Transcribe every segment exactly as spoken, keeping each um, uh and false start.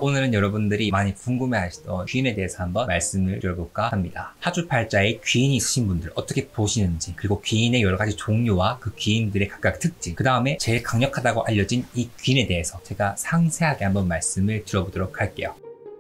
오늘은 여러분들이 많이 궁금해하시던 귀인에 대해서 한번 말씀을 드려볼까 합니다. 사주팔자에 귀인이 있으신 분들 어떻게 보시는지, 그리고 귀인의 여러 가지 종류와 그 귀인들의 각각 특징, 그 다음에 제일 강력하다고 알려진 이 귀인에 대해서 제가 상세하게 한번 말씀을 드려보도록 할게요.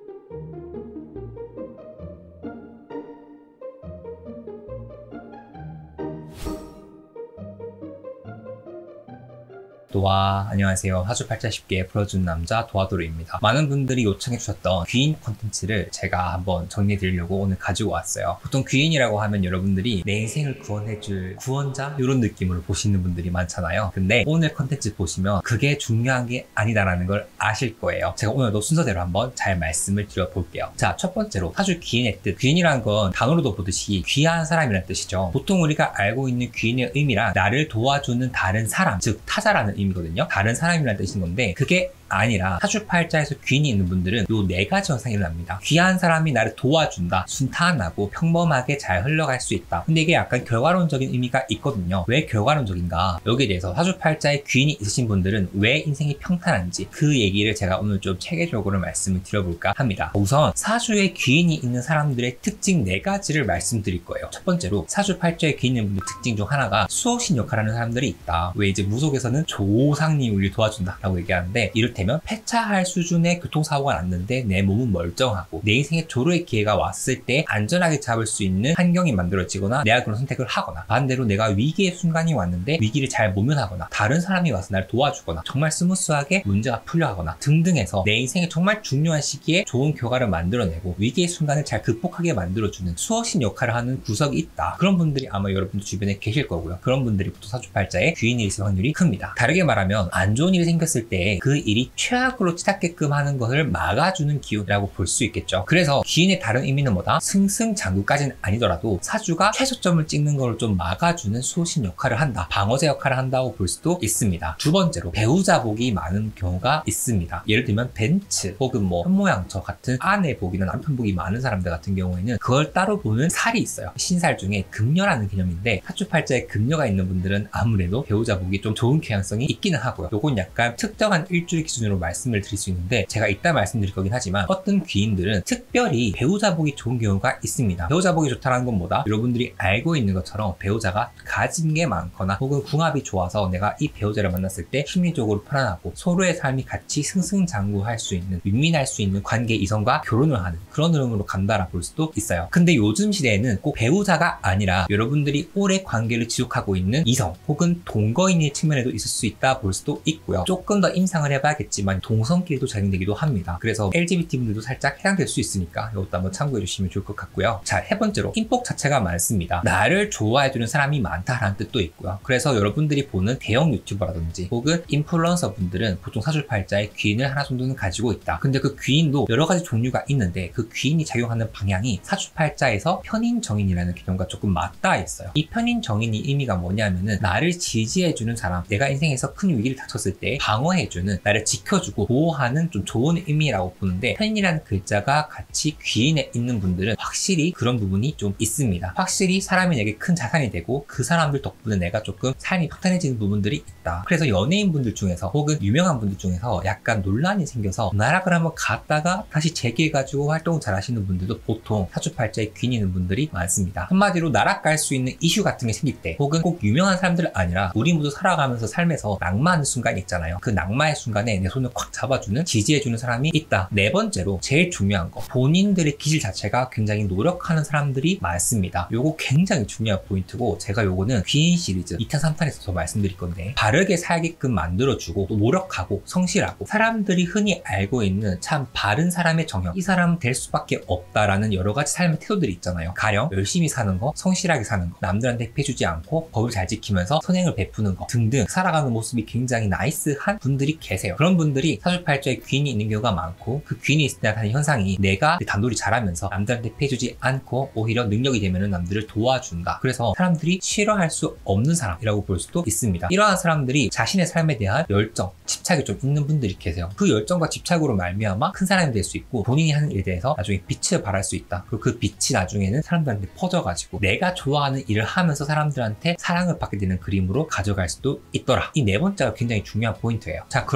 도와, 안녕하세요. 사주팔자 쉽게 풀어주는 남자 도와도로입니다. 많은 분들이 요청해 주셨던 귀인 콘텐츠를 제가 한번 정리해 드리려고 오늘 가지고 왔어요. 보통 귀인이라고 하면 여러분들이 내 인생을 구원해줄 구원자? 이런 느낌으로 보시는 분들이 많잖아요. 근데 오늘 콘텐츠 보시면 그게 중요한 게 아니다라는 걸 아실 거예요. 제가 오늘도 순서대로 한번 잘 말씀을 드려볼게요. 자, 첫 번째로 사주 귀인의 뜻. 귀인이란 건 단어로도 보듯이 귀한 사람이라는 뜻이죠. 보통 우리가 알고 있는 귀인의 의미란 나를 도와주는 다른 사람, 즉 타자라는 의미 이거든요. 다른 사람이라는 뜻인 건데 그게 아니라 사주팔자에서 귀인이 있는 분들은 요 네 가지 현상이 일어납니다. 귀한 사람이 나를 도와준다. 순탄하고 평범하게 잘 흘러갈 수 있다. 근데 이게 약간 결과론적인 의미가 있거든요. 왜 결과론적인가? 여기에 대해서 사주팔자에 귀인이 있으신 분들은 왜 인생이 평탄한지 그 얘기를 제가 오늘 좀 체계적으로 말씀을 드려볼까 합니다. 우선 사주에 귀인이 있는 사람들의 특징 네 가지를 말씀드릴 거예요. 첫 번째로 사주팔자에 귀인이 있는 분들 특징 중 하나가 수호신 역할을 하는 사람들이 있다. 왜 이제 무속에서는 조상님이 우리를 도와준다라고 얘기하는데 이를테면 폐차할 수준의 교통사고가 났는데 내 몸은 멀쩡하고 내 인생에 조로의 기회가 왔을 때 안전하게 잡을 수 있는 환경이 만들어지거나 내가 그런 선택을 하거나, 반대로 내가 위기의 순간이 왔는데 위기를 잘 모면하거나 다른 사람이 와서 나를 도와주거나 정말 스무스하게 문제가 풀려 하거나 등등해서 내 인생에 정말 중요한 시기에 좋은 결과를 만들어내고 위기의 순간을 잘 극복하게 만들어주는 수호신 역할을 하는 구석이 있다. 그런 분들이 아마 여러분들 주변에 계실 거고요. 그런 분들이 보통 사주팔자에 귀인이 있을 확률이 큽니다. 다르게 말하면 안 좋은 일이 생겼을 때 그 일이 최악으로 치닫게끔 하는 것을 막아주는 기운이라고 볼 수 있겠죠. 그래서 귀인의 다른 의미는 뭐다? 승승장구까지는 아니더라도 사주가 최소점을 찍는 걸 좀 막아주는 수호신 역할을 한다. 방어제 역할을 한다고 볼 수도 있습니다. 두 번째로 배우자 복이 많은 경우가 있습니다. 예를 들면 벤츠 혹은 뭐 현모양처 같은 아내 복이나 남편 복이 많은 사람들 같은 경우에는 그걸 따로 보는 살이 있어요. 신살 중에 금녀라는 개념인데 사주팔자에 금녀가 있는 분들은 아무래도 배우자 복이 좀 좋은 경향성이 있기는 하고요. 요건 약간 특정한 일주일 기준으로 말씀을 드릴 수 있는데 제가 이따 말씀드릴 거긴 하지만 어떤 귀인들은 특별히 배우자 복이 좋은 경우가 있습니다. 배우자 복이 좋다는 건 뭐다? 여러분들이 알고 있는 것처럼 배우자가 가진 게 많거나 혹은 궁합이 좋아서 내가 이 배우자를 만났을 때 심리적으로 편안하고 서로의 삶이 같이 승승장구할 수 있는, 윈윈할 수 있는 관계 이성과 결혼을 하는 그런 흐름으로 간다라 볼 수도 있어요. 근데 요즘 시대에는 꼭 배우자가 아니라 여러분들이 오래 관계를 지속하고 있는 이성 혹은 동거인의 측면에도 있을 수 있다 볼 수도 있고요. 조금 더 임상을 해봐야겠지만 동성끼리도 작용되기도 합니다. 그래서 엘지비티 분들도 살짝 해당될 수 있으니까 이것도 한번 참고해 주시면 좋을 것 같고요. 자, 세 번째로 인복 자체가 많습니다. 나를 좋아해주는 사람이 많다라는 뜻도 있고요. 그래서 여러분들이 보는 대형 유튜버라든지 혹은 인플루언서 분들은 보통 사주팔자에 귀인을 하나 정도는 가지고 있다. 근데 그 귀인도 여러 가지 종류가 있는데 그 귀인이 작용하는 방향이 사주팔자에서 편인정인이라는 개념과 조금 맞닿아 있어요. 이 편인정인이 의미가 뭐냐면은 나를 지지해주는 사람, 내가 인생에서 큰 위기를 닥쳤을 때 방어해주는, 나를 지켜주고 보호하는 좀 좋은 의미라고 보는데 편이라는 글자가 같이 귀인에 있는 분들은 확실히 그런 부분이 좀 있습니다. 확실히 사람이 내게 큰 자산이 되고 그 사람들 덕분에 내가 조금 삶이 평탄해지는 부분들이 있다. 그래서 연예인분들 중에서 혹은 유명한 분들 중에서 약간 논란이 생겨서 나락을 한번 갔다가 다시 재기해가지고 활동을 잘 하시는 분들도 보통 사주팔자에 귀인이 있는 분들이 많습니다. 한마디로 나락 갈 수 있는 이슈 같은 게 생길 때 혹은 꼭 유명한 사람들 아니라 우리 모두 살아가면서 삶에서 낙마하는 순간이 있잖아요. 그 낙마의 순간에 내 손을 콱 잡아주는, 지지해주는 사람이 있다. 네 번째로 제일 중요한 거, 본인들의 기질 자체가 굉장히 노력하는 사람들이 많습니다. 요거 굉장히 중요한 포인트고 제가 요거는 귀인 시리즈 이 탄 삼 탄에서 더 말씀드릴 건데 바르게 살게끔 만들어주고 또 노력하고 성실하고 사람들이 흔히 알고 있는 참 바른 사람의 정형, 이 사람은 될 수밖에 없다라는 여러 가지 삶의 태도들이 있잖아요. 가령 열심히 사는 거, 성실하게 사는 거, 남들한테 패주지 않고 법을 잘 지키면서 선행을 베푸는 거 등등 살아가는 모습이 굉장히 나이스한 분들이 계세요. 그런 분들이 사주팔자에 귀인이 있는 경우가 많고 그 귀인이 있을 때 나타나는 현상이 내가 단돌이 잘하면서 남들한테 패주지 않고 오히려 능력이 되면 남들을 도와준다. 그래서 사람들이 싫어할 수 없는 사람이라고 볼 수도 있습니다. 이러한 사람들이 자신의 삶에 대한 열정, 집착이 좀 있는 분들이 계세요. 그 열정과 집착으로 말미암아 큰 사람이 될 수 있고 본인이 하는 일에 대해서 나중에 빛을 발할 수 있다. 그리고 그 빛이 나중에는 사람들한테 퍼져가지고 내가 좋아하는 일을 하면서 사람들한테 사랑을 받게 되는 그림으로 가져갈 수도 있더라. 이 네 번째가 굉장히 중요한 포인트예요. 자, 그러면 사주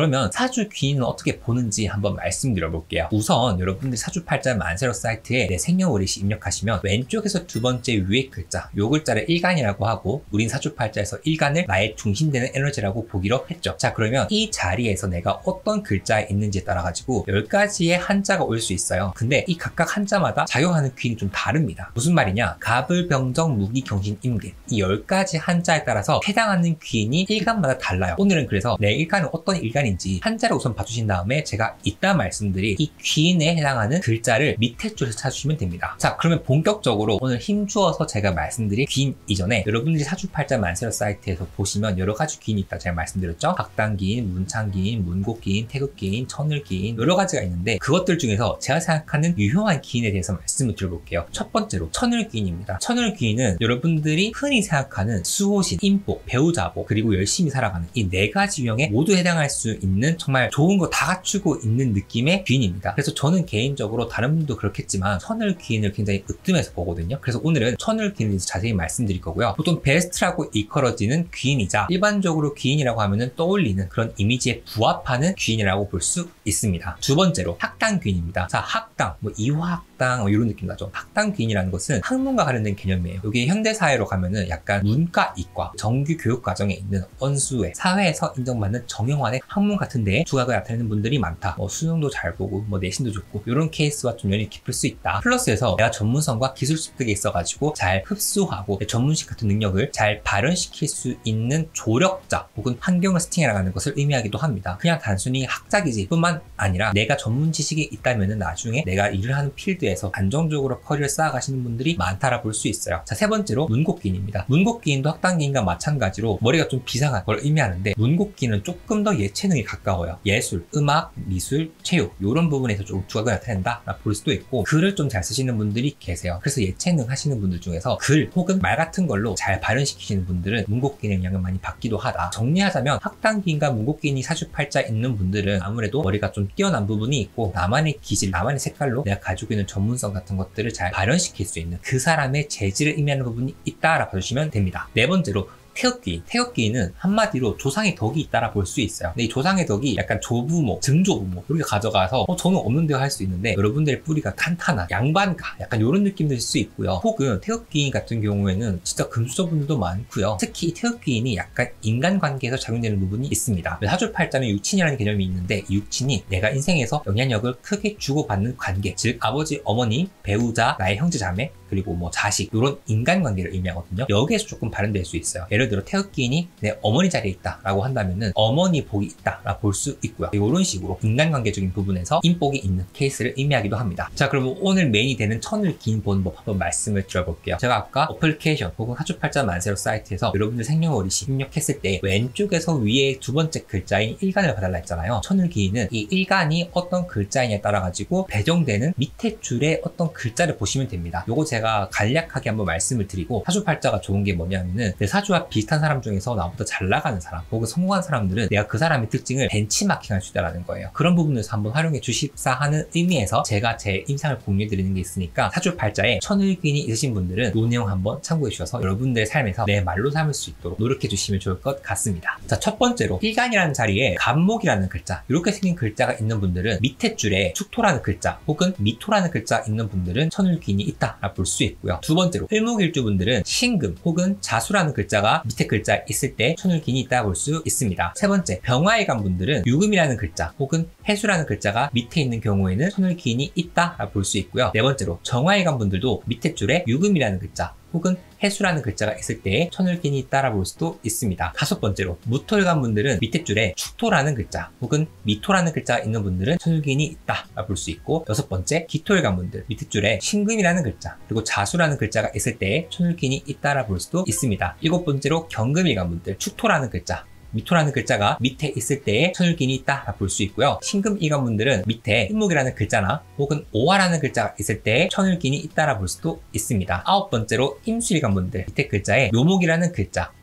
사주 귀인은 어떻게 보는지 한번 말씀드려볼게요. 우선 여러분들 사주팔자 만세로 사이트에 내 생년월일시 입력하시면 왼쪽에서 두 번째 위에 글자, 요 글자를 일간이라고 하고 우린 사주팔자에서 일간을 나의 중심되는 에너지라고 보기로 했죠. 자, 그러면 이 자리에서 내가 어떤 글자에 있는지에 따라 가지고 열 가지의 한자가 올 수 있어요. 근데 이 각각 한자마다 작용하는 귀인이 좀 다릅니다. 무슨 말이냐? 갑을, 병정, 무기, 경신, 임계 이 열 가지 한자에 따라서 해당하는 귀인이 일간마다 달라요. 오늘은 그래서 내 일간은 어떤 일간인지 한자를 우선 봐주신 다음에 제가 이따 말씀드릴 이 귀인에 해당하는 글자를 밑에 줄에서 찾으시면 됩니다. 자, 그러면 본격적으로 오늘 힘주어서 제가 말씀드릴 귀인 이전에 여러분들이 사주팔자 만세로 사이트에서 보시면 여러 가지 귀인이 있다 제가 말씀드렸죠. 박단귀인, 문창귀인, 문곡귀인, 태극귀인, 천을귀인 여러 가지가 있는데 그것들 중에서 제가 생각하는 유효한 귀인에 대해서 말씀을 드려볼게요. 첫 번째로 천을귀인입니다. 천을귀인은 여러분들이 흔히 생각하는 수호신, 인복, 배우자복 그리고 열심히 살아가는 이 네 가지 유형에 모두 해당할 수 있는 정말 좋은 거 다 갖추고 있는 느낌의 귀인입니다. 그래서 저는 개인적으로 다른 분도 그렇겠지만 천을귀인을 굉장히 으뜸해서 보거든요. 그래서 오늘은 천을귀인에 대해서 자세히 말씀드릴 거고요. 보통 베스트라고 일컬어지는 귀인이자 일반적으로 귀인이라고 하면은 떠올리는 그런 이미지에 부합하는 귀인이라고 볼 수 있습니다. 두 번째로 학당귀인입니다. 자, 학당, 뭐 이화학당 뭐 이런 느낌 나죠. 학당귀인이라는 것은 학문과 관련된 개념이에요. 이게 현대사회로 가면은 약간 문과, 이과, 정규 교육 과정에 있는 언수회, 사회에서 인정받는 정형화된 학문 같은 데에 두각을 나타내는 분들이 많다. 뭐 수능도 잘 보고 뭐 내신도 좋고 이런 케이스와 좀 연이 깊을 수 있다. 플러스해서 내가 전문성과 기술 습득에 있어가지고 잘 흡수하고 전문식 같은 능력을 잘 발현시킬 수 있는 조력자 혹은 환경을 스팅해나가는 것을 의미하기도 합니다. 그냥 단순히 학자기질 뿐만 아니라 내가 전문 지식이 있다면 나중에 내가 일을 하는 필드에서 안정적으로 커리어를 쌓아가시는 분들이 많다라 볼 수 있어요. 자, 세 번째로 문곡귀인입니다. 문곡귀인도 학당귀인과 마찬가지로 머리가 좀 비상한 걸 의미하는데 문곡귀인은 조금 더 예체능에 가까워요. 예술, 음악, 미술, 체육 이런 부분에서 좀 두각을 나타낸다 볼 수도 있고 글을 좀 잘 쓰시는 분들이 계세요. 그래서 예체능 하시는 분들 중에서 글 혹은 말 같은 걸로 잘 발현시키시는 분들은 문곡귀인의 영향을 많이 받기도 하다. 정리하자면 학당귀인과 문곡귀인이 사주팔자 있는 분들은 아무래도 머리가 좀 뛰어난 부분이 있고 나만의 기질, 나만의 색깔로 내가 가지고 있는 전문성 같은 것들을 잘 발현시킬 수 있는 그 사람의 재질을 의미하는 부분이 있다라고 봐주시면 됩니다. 네 번째로 태극귀인. 태극귀인은 한마디로 조상의 덕이 있다라 볼 수 있어요. 근데 이 조상의 덕이 약간 조부모, 증조부모 이렇게 가져가서 어, 저는 없는데요 할 수 있는데 여러분들의 뿌리가 탄탄한 양반가 약간 이런 느낌도 들 수 있고요. 혹은 태극귀인 같은 경우에는 진짜 금수저분들도 많고요. 특히 이 태극귀인이 약간 인간관계에서 작용되는 부분이 있습니다. 사주팔자는 육친이라는 개념이 있는데 이 육친이 내가 인생에서 영향력을 크게 주고받는 관계, 즉 아버지, 어머니, 배우자, 나의 형제, 자매 그리고 뭐 자식 이런 인간관계를 의미하거든요. 여기에서 조금 발현될 수 있어요. 예를 들어 태극기인이 내 어머니 자리에 있다 라고 한다면은 어머니 복이 있다 라고 볼 수 있고요. 이런 식으로 인간관계적인 부분에서 인복이 있는 케이스를 의미하기도 합니다. 자, 그럼 오늘 메인이 되는 천을귀인 보는 법 한번 말씀을 드려볼게요. 제가 아까 어플리케이션 혹은 사주팔자 만세로 사이트에서 여러분들 생년월일시 입력했을 때 왼쪽에서 위에 두 번째 글자인 일간을 봐달라 했잖아요. 천을귀인은 이 일간이 어떤 글자이냐에 따라 가지고 배정되는 밑에 줄에 어떤 글자를 보시면 됩니다. 요거 제가 간략하게 한번 말씀을 드리고 사주팔자가 좋은 게 뭐냐면은 내 사주와 비슷한 사람 중에서 나보다 잘 나가는 사람 혹은 성공한 사람들은 내가 그 사람의 특징을 벤치마킹할 수 있다는 거예요. 그런 부분에서 한번 활용해 주십사 하는 의미에서 제가 제 임상을 공유해 드리는 게 있으니까 사주팔자에 천을귀인이 있으신 분들은 이 내용 한번 참고해 주셔서 여러분들의 삶에서 내 말로 삼을 수 있도록 노력해 주시면 좋을 것 같습니다. 자, 첫 번째로 일간이라는 자리에 갑목이라는 글자 이렇게 생긴 글자가 있는 분들은 밑에 줄에 축토라는 글자 혹은 미토라는 글자 있는 분들은 천을귀인이 있다 볼 수 있고요. 두 번째로 을목일주 분들은 신금 혹은 자수라는 글자가 밑에 글자에 있을 때 천을귀인이 있다 볼 수 있습니다. 세 번째, 병화일간 분들은 유금이라는 글자 혹은 해수라는 글자가 밑에 있는 경우에는 천을귀인이 있다 볼 수 있고요. 네 번째로, 정화일간 분들도 밑에 줄에 유금이라는 글자 혹은 해수라는 글자가 있을 때에 천을귀인이 있다라 볼 수도 있습니다. 다섯 번째로, 무토일간 분들은 밑에 줄에 축토라는 글자 혹은 미토라는 글자가 있는 분들은 천을귀인이 있다라 볼 수 있고, 여섯 번째, 기토일간 분들 밑에 줄에 신금이라는 글자 그리고 자수라는 글자가 있을 때에 천을귀인이 있다라 볼 수도 있습니다. 일곱 번째로, 경금일간 분들 축토라는 글자 미토라는 글자가 밑에 있을 때에 천을귀인이 있다 볼 수 있고요. 신금일간 분들은 밑에 을목이라는 글자나 혹은 오화라는 글자가 있을 때에 천을귀인이 있다라 볼 수도 있습니다. 아홉 번째로, 임수일간 분들 밑에 글자에 묘목이라는 글자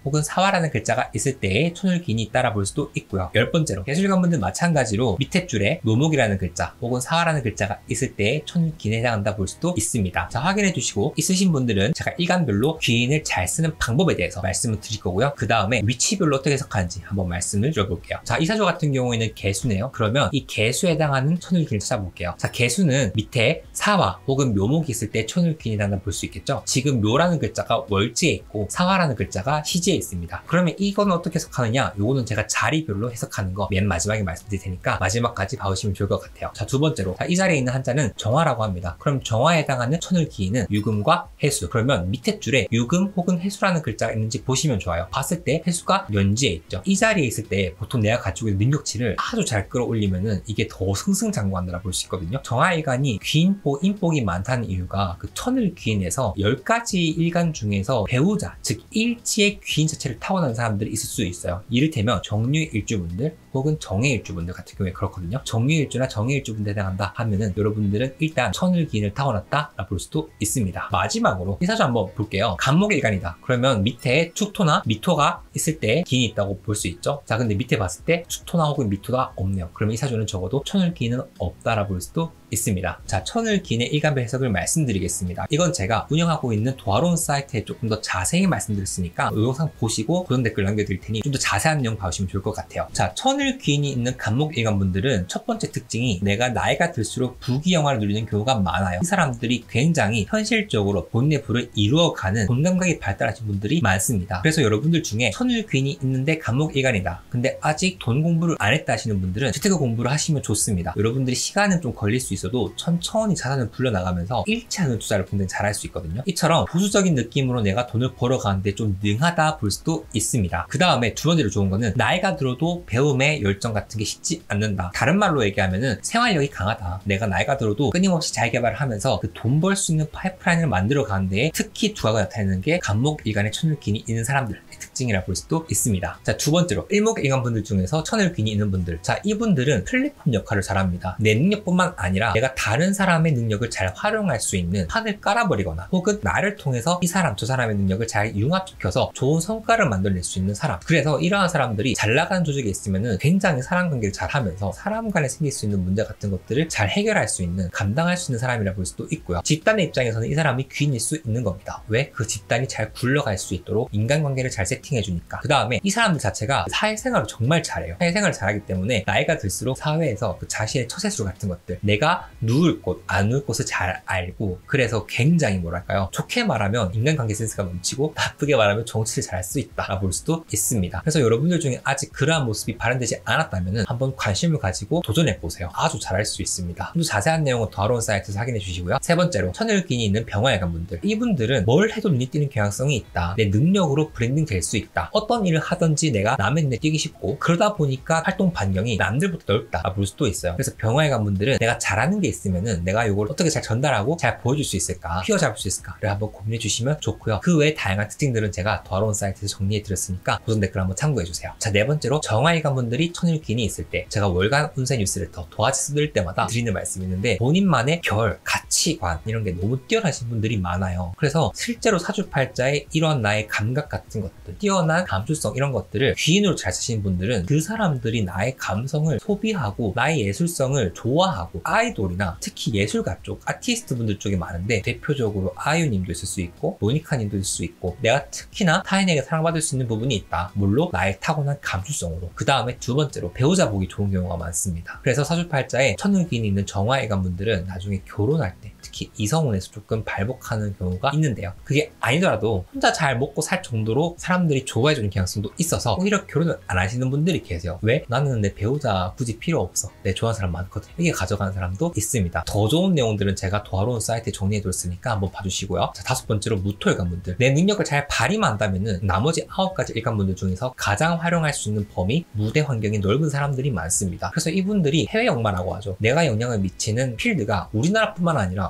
혹은 사화라는 글자가 있을 때의 천을기인이 있다라 볼 수도 있고요. 열 번째로 예술관분들 마찬가지로 밑에 줄에 묘목이라는 글자 혹은 사화라는 글자가 있을 때의 천을기인에 해당한다 볼 수도 있습니다. 자, 확인해 주시고 있으신 분들은 제가 일간별로 귀인을 잘 쓰는 방법에 대해서 말씀을 드릴 거고요. 그 다음에 위치별로 어떻게 해석하는지 한번 말씀을 드려볼게요. 자, 이 사주 같은 경우에는 개수네요. 그러면 이 개수에 해당하는 천을기인을 찾아볼게요. 자, 개수는 밑에 사화 혹은 묘목이 있을 때 천을기인이 해당한다 볼 수 있겠죠. 지금 묘라는 글자가 월지에 있고 사화라는 글자가 시지에 있습니다. 그러면 이거는 어떻게 해석하느냐? 요거는 제가 자리별로 해석하는 거 맨 마지막에 말씀드릴 테니까 마지막까지 봐주시면 좋을 것 같아요. 자, 두 번째로 자, 이 자리에 있는 한자는 정화라고 합니다. 그럼 정화에 해당하는 천을기인은 유금과 해수. 그러면 밑에 줄에 유금 혹은 해수라는 글자가 있는지 보시면 좋아요. 봤을 때 해수가 연지에 있죠. 이 자리에 있을 때 보통 내가 가지고 있는 능력치를 아주 잘 끌어올리면은 이게 더 승승장구한다라 볼 수 있거든요. 정화일간이 귀인복, 인복이 많다는 이유가 그 천을귀인에서 열 가지 일간 중에서 배우자, 즉 일지의 귀인 자체를 타고난 사람들이 있을 수 있어요. 이를테면 정유일주분들 혹은 정해일주분들 같은 경우에 그렇거든요. 정유일주나 정해일주분들에 해당한다 하면은 여러분들은 일단 천을귀인을 타고났다 라 볼 수도 있습니다. 마지막으로 이 사주 한번 볼게요. 간목일간이다. 그러면 밑에 축토나 미토가 있을 때 기인이 있다고 볼 수 있죠. 자, 근데 밑에 봤을 때 축토나 혹은 미토가 없네요. 그러면 이 사주는 적어도 천을귀인은 없다라 볼 수도 있습니다. 자, 천을귀인의 일간별 해석을 말씀드리겠습니다. 이건 제가 운영하고 있는 도화론 사이트에 조금 더 자세히 말씀드렸으니까 이 영상 보시고 고정 댓글 남겨드릴 테니 좀 더 자세한 내용 봐주시면 좋을 것 같아요. 자, 천을귀인이 있는 간목일간분들은 첫 번째 특징이 내가 나이가 들수록 부귀영화를 누리는 경우가 많아요. 이 사람들이 굉장히 현실적으로 본인의 부를 이루어가는 돈 감각이 발달하신 분들이 많습니다. 그래서 여러분들 중에 천을귀인이 있는데 간목일간이다. 근데 아직 돈 공부를 안 했다 하시는 분들은 재테크 공부를 하시면 좋습니다. 여러분들이 시간은 좀 걸릴 수 있어도 천천히 자산을 불려나가면서 잃지 않은 투자를 굉장히 잘할 수 있거든요. 이처럼 보수적인 느낌으로 내가 돈을 벌어가는데 좀 능하다 볼 수도 있습니다. 그 다음에 두 번째로 좋은 거는 나이가 들어도 배움의 열정 같은 게 식지 않는다. 다른 말로 얘기하면은 생활력이 강하다. 내가 나이가 들어도 끊임없이 자기개발을 하면서 그 돈 벌 수 있는 파이프라인을 만들어 가는데 특히 두각을 나타내는 게 간목일간의 천을귀인이 있는 사람들의 특징이라 볼 수도 있습니다. 자, 두 번째로 일목일간 분들 중에서 천을귀인이 있는 분들, 자, 이분들은 플랫폼 역할을 잘합니다. 내 능력뿐만 아니라 내가 다른 사람의 능력을 잘 활용할 수 있는 판을 깔아버리거나 혹은 나를 통해서 이 사람 저 사람의 능력을 잘 융합시켜서 좋은 성과를 만들어낼 수 있는 사람. 그래서 이러한 사람들이 잘 나가는 조직에 있으면은 굉장히 사람관계를 잘 하면서 사람 간에 생길 수 있는 문제 같은 것들을 잘 해결할 수 있는, 감당할 수 있는 사람이라 볼 수도 있고요. 집단의 입장에서는 이 사람이 귀인일 수 있는 겁니다. 왜? 그 집단이 잘 굴러갈 수 있도록 인간관계를 잘 세팅해주니까. 그 다음에 이 사람들 자체가 사회생활을 정말 잘해요. 사회생활을 잘하기 때문에 나이가 들수록 사회에서 그 자신의 처세술 같은 것들, 내가 누울 곳, 안 누울 곳을 잘 알고, 그래서 굉장히 뭐랄까요, 좋게 말하면 인간관계 센스가 넘치고 나쁘게 말하면 정치를 잘할 수 있다 볼 수도 있습니다. 그래서 여러분들 중에 아직 그러한 모습이 발현되지 않았다면 한번 관심을 가지고 도전해보세요. 아주 잘할 수 있습니다. 좀 더 자세한 내용은 도화론 사이트에서 확인해 주시고요. 세 번째로 천을귀인이 있는 병화일간 분들, 이분들은 뭘 해도 눈이 띄는 경향성이 있다. 내 능력으로 브랜딩 될 수 있다. 어떤 일을 하든지 내가 남의 눈에 띄기 쉽고, 그러다 보니까 활동 반경이 남들보다 넓다 볼 수도 있어요. 그래서 병화일간 분들은 내가 잘하는 게 있으면은 내가 이걸 어떻게 잘 전달하고 잘 보여줄 수 있을까, 휘어잡을 수 있을까를 한번 고민해 주시면 좋고요. 그 외에 다양한 특징들은 제가 도화론 사이트에서 정리해 드렸으니까 고정 댓글 한번 참고해 주세요. 자, 네 번째로 정화일간 분들이 천을귀인이 있을 때 제가 월간 운세 뉴스를 더 도화지 쓸 때마다 드리는 말씀이 있는데, 본인만의 결, 가치관 이런 게 너무 뛰어나신 분들이 많아요. 그래서 실제로 사주팔자의 이런 나의 감각 같은 것들, 뛰어난 감수성 이런 것들을 귀인으로 잘 쓰시는 분들은 그 사람들이 나의 감성을 소비하고 나의 예술성을 좋아하고, 아이돌이나 특히 예술가 쪽, 아티스트 분들 쪽이 많은데 대표적으로 아이유님도 있을 수 있고 모니카님도 있을 수 있고, 내가 특히나 타인에게 사랑받을 수 있는 부분이 있다. 물론 나의 타고난 감수성으로. 그 다음에 두 번째로 배우자 보기 좋은 경우가 많습니다. 그래서 사주팔자에 천을귀인이 있는 정화일간 분들은 나중에 결혼할 때 특히 이성운에서 조금 발복하는 경우가 있는데요. 그게 아니더라도 혼자 잘 먹고 살 정도로 사람들이 좋아해주는 경향성도 있어서 오히려 결혼을 안 하시는 분들이 계세요. 왜? 나는 내 배우자 굳이 필요 없어. 내 좋아하는 사람 많거든. 이게 가져가는 사람도 있습니다. 더 좋은 내용들은 제가 도화론 사이트에 정리해뒀으니까 한번 봐주시고요. 자, 다섯 번째로 무토일간분들. 내 능력을 잘 발휘만 한다면은 나머지 아홉 가지 일간분들 중에서 가장 활용할 수 있는 범위, 무대 환경이 넓은 사람들이 많습니다. 그래서 이분들이 해외 역마라고 하죠. 내가 영향을 미치는 필드가 우리나라뿐만 아니라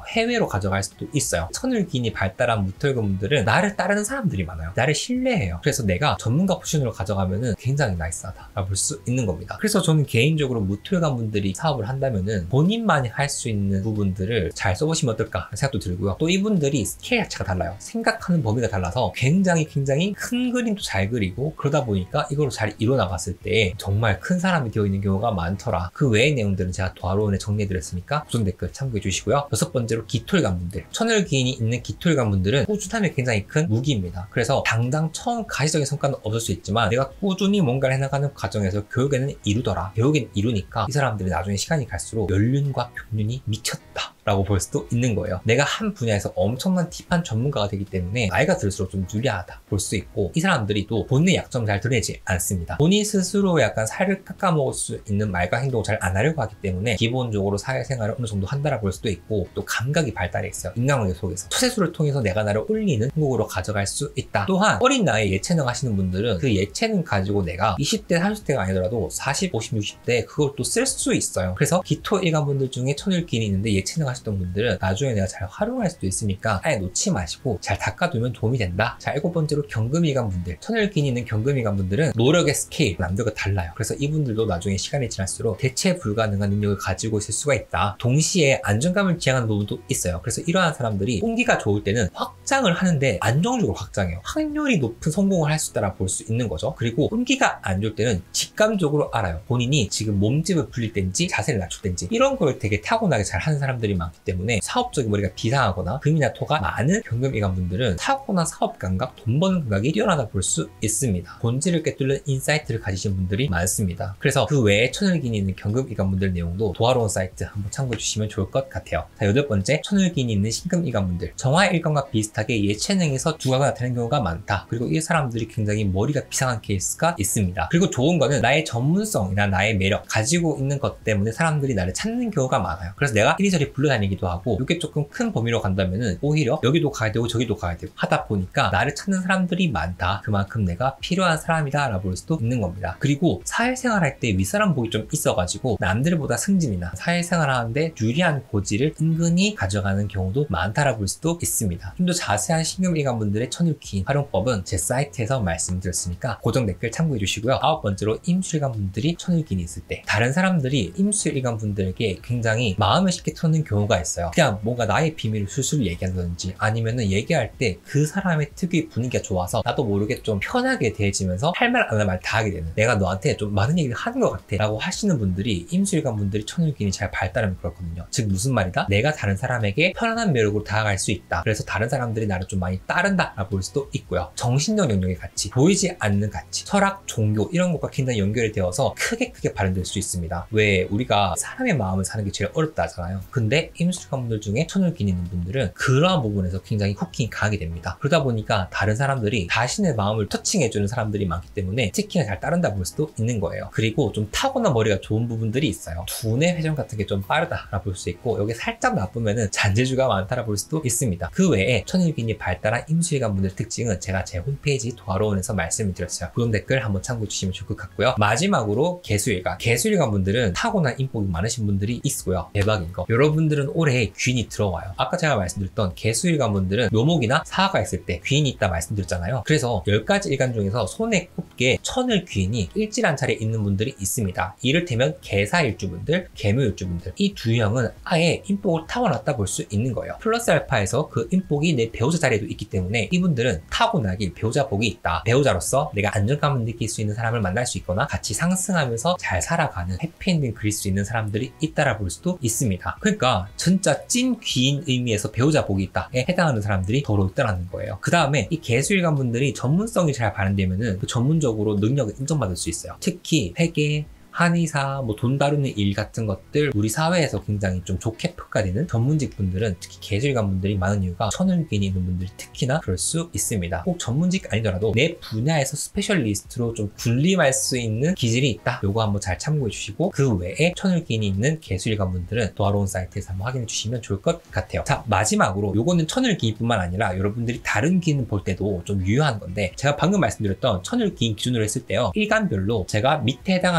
해외로 가져갈 수도 있어요. 천을기인이 발달한 무털건분들은 나를 따르는 사람들이 많아요. 나를 신뢰해요. 그래서 내가 전문가 포지션으로 가져가면은 굉장히 나이스하다 라고 볼 수 있는 겁니다. 그래서 저는 개인적으로 무털건분들이 사업을 한다면은 본인만이 할 수 있는 부분들을 잘 써보시면 어떨까 생각도 들고요. 또 이분들이 스케일 자체가 달라요. 생각하는 범위가 달라서 굉장히 굉장히 큰 그림도 잘 그리고, 그러다 보니까 이걸 잘 이뤄나갔을 때 정말 큰 사람이 되어 있는 경우가 많더라. 그 외의 내용들은 제가 도화로원에 정리해드렸으니까 고정 댓글 참고해 주시고요. 여섯 번째로 기톨관분들. 천을기인이 있는 기톨관분들은 꾸준함이 굉장히 큰 무기입니다. 그래서 당장 처음 가시적인 성과는 없을 수 있지만 내가 꾸준히 뭔가를 해나가는 과정에서 결국에는 이루더라. 결국엔 이루니까 이 사람들이 나중에 시간이 갈수록 연륜과 평륜이 미쳤다 라고 볼 수도 있는 거예요. 내가 한 분야에서 엄청난 딥한 전문가가 되기 때문에 나이가 들수록 좀 유리하다 볼 수 있고, 이 사람들이 또 본인의 약점을 잘 드러내지 않습니다. 본인 스스로 약간 살을 깎아먹을 수 있는 말과 행동을 잘 안 하려고 하기 때문에 기본적으로 사회생활을 어느 정도 한다라 볼 수도 있고, 또 감각이 발달해 있어요. 인간관계 속에서 처세술을 통해서 내가 나를 올리는 행복으로 가져갈 수 있다. 또한 어린 나이에 예체능 하시는 분들은 그 예체능 가지고 내가 이십 대 삼십 대가 아니더라도 사십, 오십, 육십 대 그걸 또 쓸 수 있어요. 그래서 기토일관분들 중에 천을기인이 있는데 예체능 하셨던 분들은 나중에 내가 잘 활용할 수도 있으니까 아예 놓지 마시고 잘 닦아두면 도움이 된다. 자, 일곱 번째로 경금일관분들. 천을기인이 있는 경금일관분들은 노력의 스케일 남들과 달라요. 그래서 이분들도 나중에 시간이 지날수록 대체 불가능한 능력을 가지고 있을 수가 있다. 동시에 안정감을 지향하는 부분도 있어요. 그래서 이러한 사람들이 운기가 좋을 때는 확장을 하는데 안정적으로 확장해요. 확률이 높은 성공을 할 수 있다라 볼 수 있는 거죠. 그리고 운기가 안 좋을 때는 직감적으로 알아요. 본인이 지금 몸집을 불릴 땐지 자세를 낮출 땐지 이런 걸 되게 타고나게 잘 하는 사람들이 많기 때문에 사업적인 머리가 비상하거나 금이나 토가 많은 경금일관분들은 타고난 사업 감각, 돈 버는 감각이 뛰어나다 볼 수 있습니다. 본질을 꿰뚫는 인사이트를 가지신 분들이 많습니다. 그래서 그 외에 천을기인이 있는 경금일관분들 내용도 도화로운 사이트 한번 참고해 주시면 좋을 것 같아요. 자, 여덟 번째, 천을기인이 있는 신금일관분들. 정화일관과 비슷하게 예체능에서 두각을 나타내는 경우가 많다. 그리고 이 사람들이 굉장히 머리가 비상한 케이스가 있습니다. 그리고 좋은 거는 나의 전문성이나 나의 매력, 가지고 있는 것 때문에 사람들이 나를 찾는 경우가 많아요. 그래서 내가 이리저리 불러다니기도 하고, 이게 조금 큰 범위로 간다면은 오히려 여기도 가야 되고 저기도 가야 되고 하다 보니까 나를 찾는 사람들이 많다. 그만큼 내가 필요한 사람이다 라고 볼 수도 있는 겁니다. 그리고 사회생활 할 때 윗사람 복이 좀 있어가지고 남들보다 승진이나 사회생활 하는데 유리한 고지를 은근히 가져가는 경우도 많다라 볼 수도 있습니다. 좀 더 자세한 신금일관분들의 천을기인 활용법은 제 사이트에서 말씀드렸으니까 고정 댓글 참고해 주시고요. 아홉 번째로 임수일관분들이 천을기인이 있을 때, 다른 사람들이 임수일관분들에게 굉장히 마음을 쉽게 터는 경우가 있어요. 그냥 뭔가 나의 비밀을 술술 얘기한다든지 아니면은 얘기할 때 그 사람의 특유의 분위기가 좋아서 나도 모르게 좀 편하게 대해지면서 할 말 안 할 말 다 하게 되는, 내가 너한테 좀 많은 얘기를 하는 것 같아 라고 하시는 분들이 임수일관분들이 천을기인이 잘 발달하면 그렇거든요. 즉 무슨 말이다? 내가 다른 사람에게 편안한 매력으로 다가갈 수 있다. 그래서 다른 사람들이 나를 좀 많이 따른다 라고 볼 수도 있고요. 정신적 영역의 가치, 보이지 않는 가치, 철학, 종교 이런 것과 굉장히 연결이 되어서 크게 크게 발현될 수 있습니다. 왜 우리가 사람의 마음을 사는 게 제일 어렵다 하잖아요. 근데 임수일관분들 중에 천을기인 있는 분들은 그러한 부분에서 굉장히 후킹이 강하게 됩니다. 그러다 보니까 다른 사람들이 자신의 마음을 터칭해주는 사람들이 많기 때문에 특히나 잘 따른다 볼 수도 있는 거예요. 그리고 좀 타고난 머리가 좋은 부분들이 있어요. 두뇌 회전 같은 게 좀 빠르다라 볼 수 있고, 여기 살짝 나쁘면은 잔재주가 많다라 볼 수도 있습니다. 그 외에 천을기인이 발달한 임수일관분들의 특징은 제가 제 홈페이지 도화로원에서 말씀을 드렸어요. 고정 댓글 한번 참고해 주시면 좋을 것 같고요. 마지막으로 개수일관. 개수일관분들은 타고난 인복이 많으신 분들이 있고요. 대박인 거, 여러분들은 올해 귀인이 들어와요. 아까 제가 말씀드렸던 개수일관분들은 묘목이나 사화가 있을 때 귀인이 있다 말씀드렸잖아요. 그래서 열 가지 일간 중에서 손에 꼽게 천을귀인이 일지란 자리에 있는 분들이 있습니다. 이를테면 개사일주분들, 개묘일주분들, 이 두 형은 아예 인복을 타고났다 볼 수 있는 거예요. 플러스 알파에서 그 인복이 내 배우자 자리에도 있기 때문에 이분들은 타고나길 배우자 복이 있다. 배우자로서 내가 안정감을 느낄 수 있는 사람을 만날 수 있거나 같이 상승하면서 잘 살아가는 해피엔딩 그릴 수 있는 사람들이 있다라 볼 수도 있습니다. 그러니까 진짜 찐 귀인 의미에서 배우자 복이 있다에 해당하는 사람들이 더러 있다라는 거예요. 그 다음에 이 개수일관분들이 전문성이 잘 발현되면은 그 전문적으로 능력을 인정받을 수 있어요. 특히 회계, 한의사, 뭐 돈 다루는 일 같은 것들 우리 사회에서 굉장히 좀 좋게 평가되는 전문직 분들은, 특히 개수일관 분들이 많은 이유가 천을기인이 있는 분들이 특히나 그럴 수 있습니다. 꼭 전문직 아니더라도 내 분야에서 스페셜리스트로 좀 군림할 수 있는 기질이 있다. 요거 한번 잘 참고해 주시고, 그 외에 천을기인이 있는 개수일관 분들은 도화로운 사이트에서 한번 확인해 주시면 좋을 것 같아요. 자, 마지막으로 요거는 천을기인뿐만 아니라 여러분들이 다른 기인 볼 때도 좀 유효한 건데, 제가 방금 말씀드렸던 천을기인 기준으로 했을 때요, 일간별로 제가 밑에 해당하는 글자들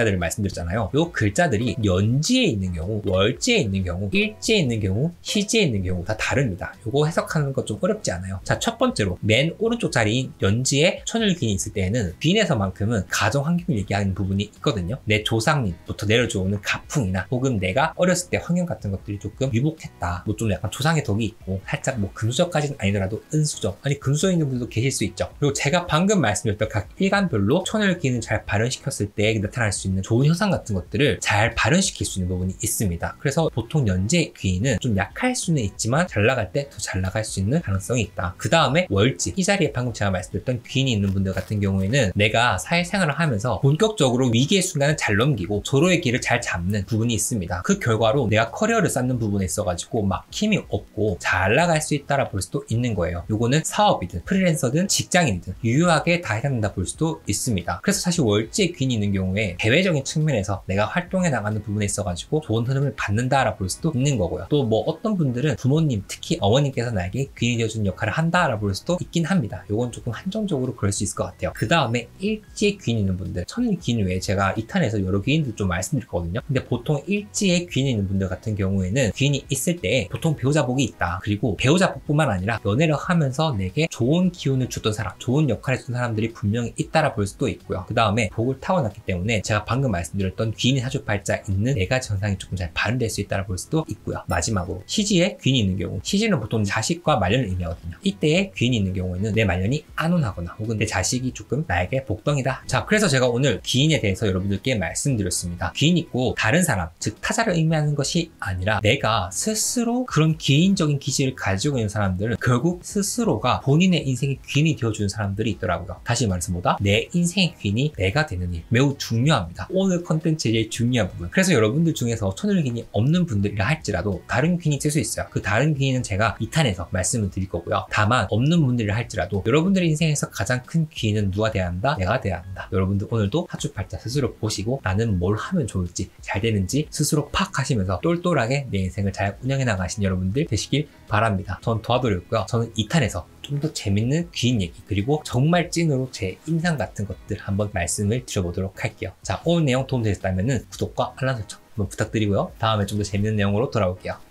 글자들을 말씀드렸잖아요. 요 글자들이 연지에 있는 경우, 월지에 있는 경우, 일지에 있는 경우, 시지에 있는 경우 다 다릅니다. 요거 해석하는 거 좀 어렵지 않아요. 자, 첫 번째로 맨 오른쪽 자리인 연지에 천을귀인이 있을 때에는 귀인에서만큼은 가정 환경을 얘기하는 부분이 있거든요. 내 조상님부터 내려줘오는 가풍이나 혹은 내가 어렸을 때 환경 같은 것들이 조금 유복했다. 뭐 좀 약간 조상의 덕이 있고 살짝 뭐 금수저까지는 아니더라도 은수저, 아니 금수저 있는 분들도 계실 수 있죠. 그리고 제가 방금 말씀드렸던 각 일간별로 천을귀인을 잘 발현시켰을 때 나타날 수 있는 좋은 현상 같은 것들을 잘 발현시킬 수 있는 부분이 있습니다. 그래서 보통 연재 귀인은 좀 약할 수는 있지만 잘 나갈 때 더 잘 나갈 수 있는 가능성이 있다. 그 다음에 월지, 이 자리에 방금 제가 말씀드렸던 귀인이 있는 분들 같은 경우에는 내가 사회생활을 하면서 본격적으로 위기의 순간을 잘 넘기고 서로의 길을 잘 잡는 부분이 있습니다. 그 결과로 내가 커리어를 쌓는 부분에 있어가지고 막힘이 없고 잘 나갈 수 있다라 볼 수도 있는 거예요. 요거는 사업이든 프리랜서든 직장인이든 유효하게 다 해당된다 볼 수도 있습니다. 그래서 사실 월지의 귀인이 있는 경우에 대외적인 측면에서 내가 활동해 나가는 부분에 있어가지고 좋은 흐름을 받는다라 볼 수도 있는 거고요. 또 뭐 어떤 분들은 부모님, 특히 어머님께서 나에게 귀인이 되어주는 역할을 한다라 볼 수도 있긴 합니다. 요건 조금 한정적으로 그럴 수 있을 것 같아요. 그 다음에 일지에 귀인이 있는 분들, 천일 귀인 외에 제가 이 탄에서 여러 귀인들 좀 말씀드렸거든요. 근데 보통 일지에 귀인이 있는 분들 같은 경우에는 귀인이 있을 때 보통 배우자복이 있다. 그리고 배우자복뿐만 아니라 연애를 하면서 내게 좋은 기운을 줬던 사람, 좋은 역할을 해준 사람들이 분명히 있다라 볼 수도 있고요. 그 다음에 복을 타고났기 때문에 제가 방금 말씀드렸던 귀인이 사주팔자 있는 네 가지 현상이 조금 잘 발현될 수 있다라 볼 수도 있고요. 마지막으로 시지에 귀인이 있는 경우, 시지는 보통 자식과 말년을 의미하거든요. 이때에 귀인이 있는 경우에는 내 말년이 안온하거나 혹은 내 자식이 조금 나에게 복덩이다. 자, 그래서 제가 오늘 귀인에 대해서 여러분들께 말씀드렸습니다. 귀인 있고 다른 사람, 즉 타자를 의미하는 것이 아니라 내가 스스로 그런 귀인적인 기질을 가지고 있는 사람들은 결국 스스로가 본인의 인생의 귀인이 되어주는 사람들이 있더라고요. 다시 말해서 뭐다? 내 인생의 귀인이 내가 되는 일, 매우 중요합니다. 오늘 컨텐츠의 제일 중요한 부분. 그래서 여러분들 중에서 천을귀인이 없는 분들이라 할지라도 다른 귀인이 있을 수 있어요. 그 다른 귀인은 제가 이 탄에서 말씀을 드릴 거고요. 다만 없는 분들이라 할지라도 여러분들의 인생에서 가장 큰 귀인은 누가 돼야 한다? 내가 돼야 한다. 여러분들 오늘도 사주팔자 스스로 보시고 나는 뭘 하면 좋을지, 잘 되는지 스스로 파악하시면서 똘똘하게 내 인생을 잘 운영해 나가신 여러분들 되시길 바랍니다. 전 도와드렸고요. 저는 이 탄에서 좀 더 재밌는 귀인 얘기, 그리고 정말 찐으로 제 인상 같은 것들 한번 말씀을 드려보도록 할게요. 자, 오늘 내용 도움되셨다면 구독과 알람 설정 한번 부탁드리고요. 다음에 좀 더 재밌는 내용으로 돌아올게요.